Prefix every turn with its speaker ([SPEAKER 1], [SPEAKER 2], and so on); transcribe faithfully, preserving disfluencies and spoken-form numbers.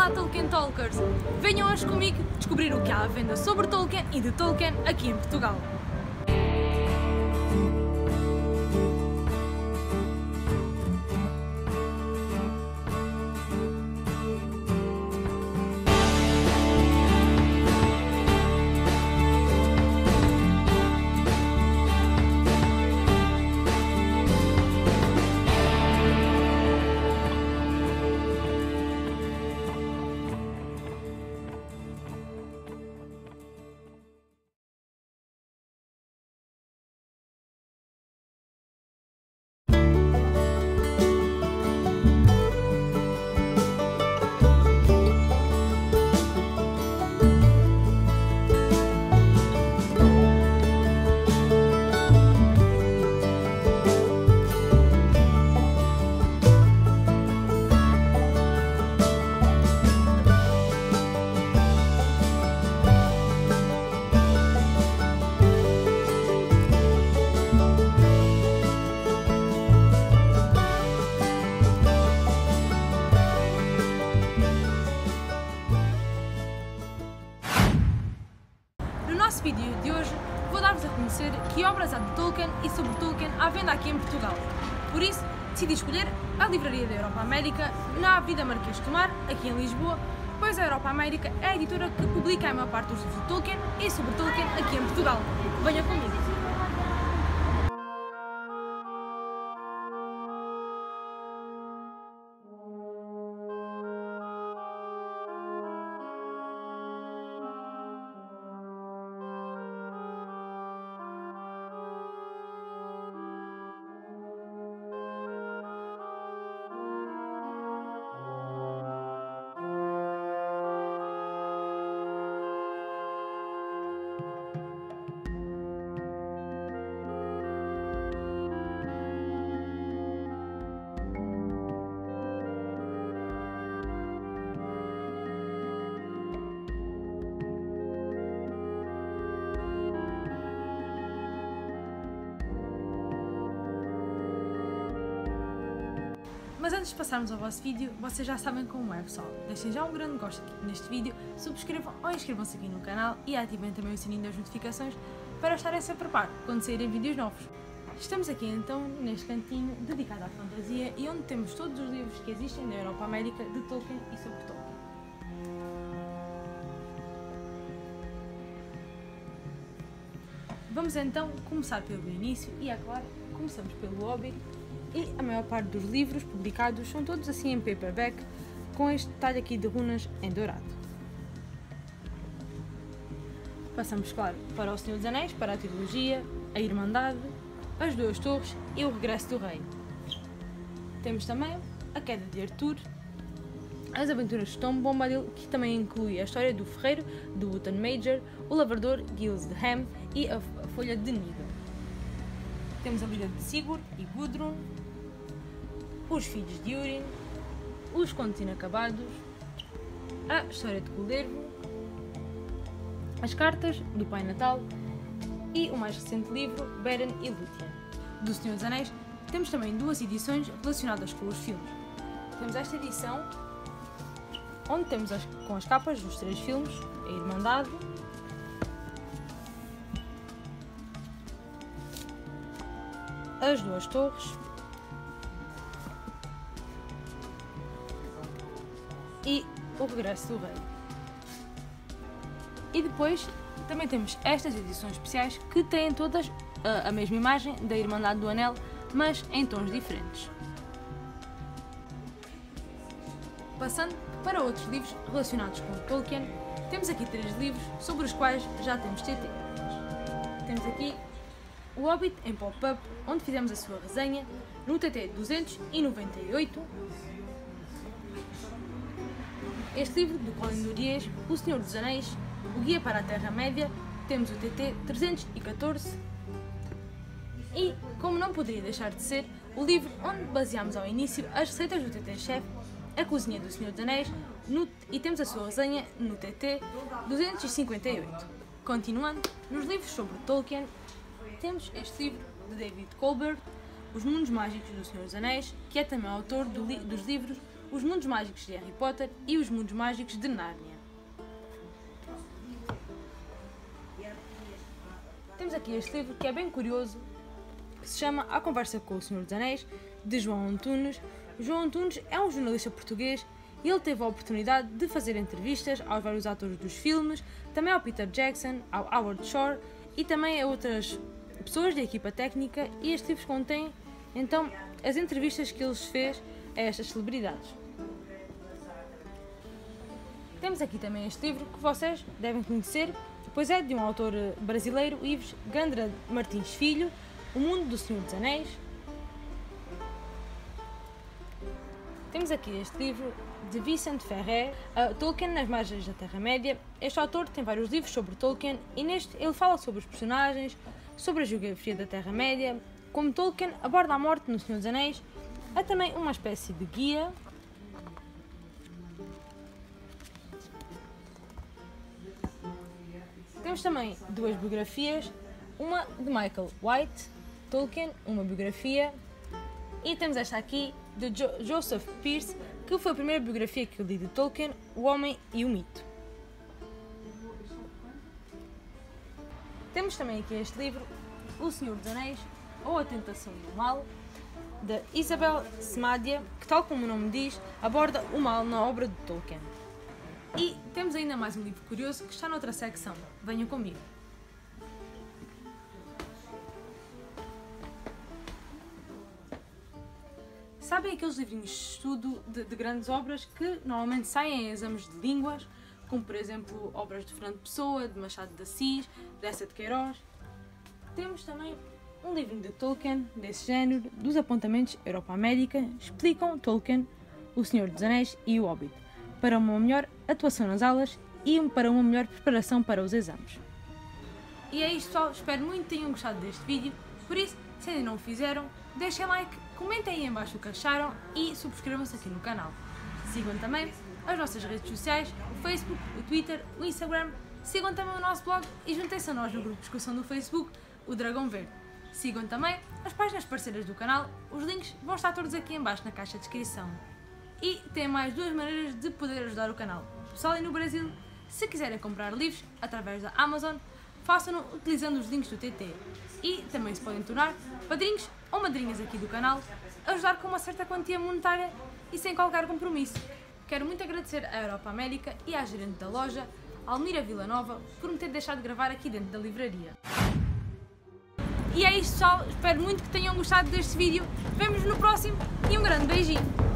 [SPEAKER 1] Olá Tolkien Talkers! Venham hoje comigo descobrir o que há à venda sobre Tolkien e de Tolkien aqui em Portugal. No nosso vídeo de hoje vou dar-vos a conhecer que obras há de Tolkien e sobre Tolkien à venda aqui em Portugal. Por isso, decidi escolher a Livraria da Europa América na Avenida Marquês de Tomar, aqui em Lisboa, pois a Europa América é a editora que publica a maior parte dos livros de Tolkien e sobre Tolkien aqui em Portugal. Venha comigo! Mas antes de passarmos ao vosso vídeo, vocês já sabem como é, pessoal. Deixem já um grande gosto aqui neste vídeo, subscrevam ou inscrevam-se aqui no canal e ativem também o sininho das notificações para estarem sempre a par quando saírem vídeos novos. Estamos aqui então neste cantinho dedicado à fantasia e onde temos todos os livros que existem na Europa América de Tolkien e sobre Tolkien. Vamos então começar pelo início e, é claro, começamos pelo Hobbit. E a maior parte dos livros publicados são todos assim em paperback, com este detalhe aqui de runas em dourado. Passamos, claro, para O Senhor dos Anéis, para a trilogia, a Irmandade, as Duas Torres e o Regresso do Rei. Temos também a Queda de Arthur, as Aventuras de Tom Bombadil, que também inclui a história do Ferreiro, de Wootton Major, o Lavrador, Giles de Ham e a Folha de Nida. Temos a vida de Sigurd e Gudrun, os Filhos de Húrin, os Contos Inacabados, a História de Culervo, as Cartas do Pai Natal e o mais recente livro, Beren e Lúthien. Do Senhor dos Anéis temos também duas edições relacionadas com os filmes. Temos esta edição, onde temos as, com as capas dos três filmes, a Irmandade, as Duas Torres e o Regresso do Rei. E depois também temos estas edições especiais que têm todas a, a mesma imagem da Irmandade do Anel, mas em tons diferentes. Passando para outros livros relacionados com Tolkien, temos aqui três livros sobre os quais já temos T T. Temos aqui o Hobbit em pop-up, onde fizemos a sua resenha no T T duzentos e noventa e oito. Este livro do Colin Duriez, O Senhor dos Anéis, o Guia para a Terra-média, temos o T T trezentos e catorze e, como não poderia deixar de ser, o livro onde baseámos ao início as receitas do T T-Chef, A Cozinha do Senhor dos Anéis, no, e temos a sua resenha no T T duzentos e cinquenta e oito. Continuando, nos livros sobre Tolkien, temos este livro de David Colbert, Os Mundos Mágicos do Senhor dos Anéis, que é também autor do li dos livros Os Mundos Mágicos de Harry Potter e Os Mundos Mágicos de Nárnia. Temos aqui este livro que é bem curioso, que se chama A Conversa com o Senhor dos Anéis, de João Antunes. João Antunes é um jornalista português e ele teve a oportunidade de fazer entrevistas aos vários atores dos filmes, também ao Peter Jackson, ao Howard Shore e também a outras pessoas da equipa técnica, e este livro contém então as entrevistas que ele fez a estas celebridades. Temos aqui também este livro que vocês devem conhecer, pois é de um autor brasileiro, Yves Gandra Martins Filho, O Mundo do Senhor dos Anéis. Temos aqui este livro de Vicente Ferrer, uh, Tolkien nas Margens da Terra-média. Este autor tem vários livros sobre Tolkien e neste ele fala sobre os personagens, sobre a geografia da Terra-média, como Tolkien aborda a morte no Senhor dos Anéis. Há também uma espécie de guia. Temos também duas biografias, uma de Michael White, Tolkien, uma biografia, e temos esta aqui de jo Joseph Pearce, que foi a primeira biografia que eu li de Tolkien, O Homem e o Mito. Temos também aqui este livro, O Senhor dos Anéis ou A Tentação do Mal, de Isabel Semadia, que, tal como o nome diz, aborda o mal na obra de Tolkien. E temos ainda mais um livro curioso que está noutra secção. Venham comigo. Sabem aqueles livrinhos de estudo de, de grandes obras que normalmente saem em exames de línguas, como por exemplo obras de Fernando Pessoa, de Machado de Assis, de Eça de Queiroz? Temos também um livrinho de Tolkien, desse género, dos apontamentos Europa-América, explicam Tolkien, O Senhor dos Anéis e O Hobbit, para uma melhor atuação nas aulas e para uma melhor preparação para os exames. E é isto, pessoal, espero muito que tenham gostado deste vídeo, por isso, se ainda não o fizeram, deixem like, comentem aí em baixo o que acharam e subscrevam-se aqui no canal. Sigam também as nossas redes sociais, o Facebook, o Twitter, o Instagram, sigam também o nosso blog e juntem-se a nós no grupo de discussão do Facebook, o Dragão Verde. Sigam também as páginas parceiras do canal, os links vão estar todos aqui em baixo na caixa de descrição. E tem mais duas maneiras de poder ajudar o canal. Pessoal aí no Brasil, se quiserem comprar livros através da Amazon, façam-no utilizando os links do T T. E também se podem tornar padrinhos ou madrinhas aqui do canal, ajudar com uma certa quantia monetária e sem qualquer compromisso. Quero muito agradecer à Europa América e à gerente da loja, Almira Villanova, por me ter deixado gravar aqui dentro da livraria. E é isto, pessoal, espero muito que tenham gostado deste vídeo, vemo-nos no próximo e um grande beijinho!